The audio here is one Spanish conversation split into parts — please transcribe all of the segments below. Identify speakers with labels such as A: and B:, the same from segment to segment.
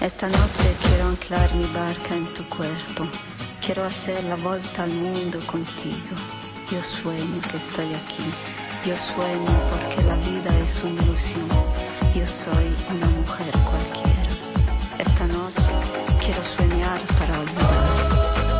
A: Esta noche quiero anclar mi barca en tu cuerpo. Quiero hacer la vuelta al mundo contigo. Yo sueño que estoy aquí. Yo sueño porque la vida es una ilusión. Yo soy una mujer cualquiera. Esta noche quiero soñar para olvidar.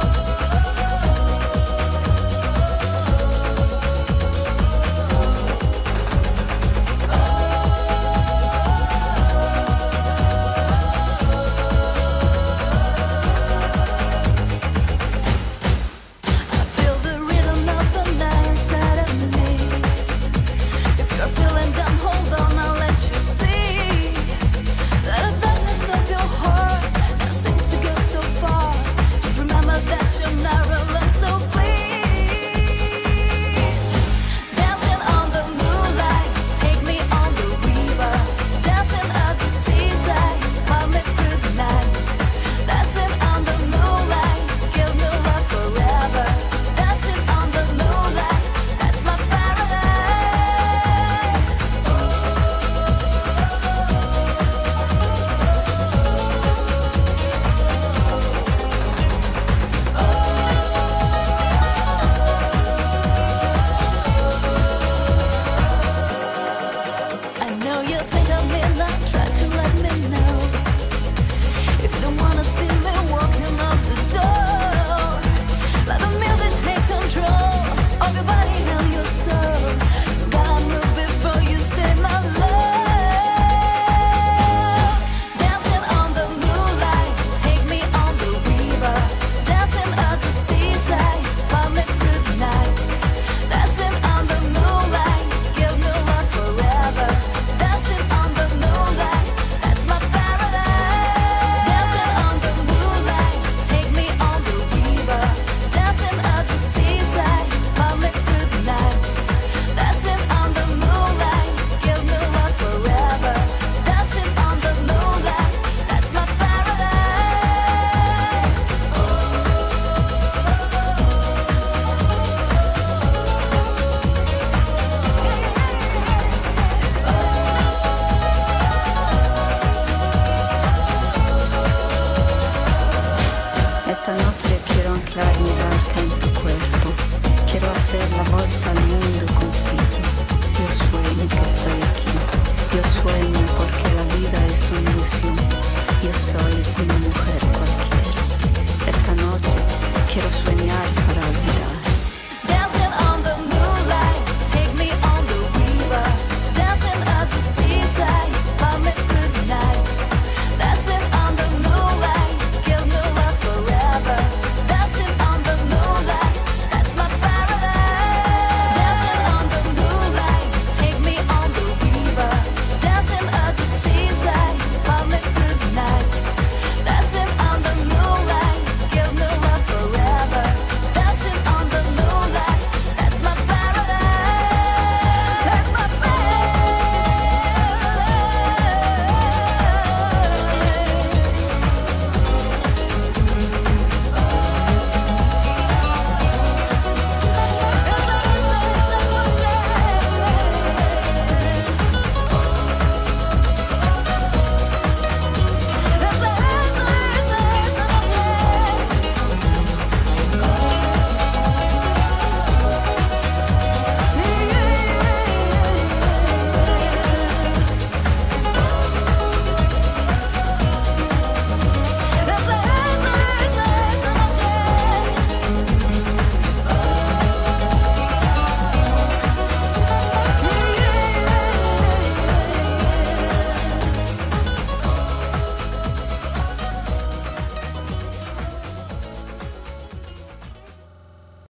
A: Esta noche quiero anclar mi barca en tu cuerpo. Quiero hacer la vuelta al mundo contigo. Yo sueño que estoy aquí. Yo sueño porque la vida es una ilusión. Yo soy una mujer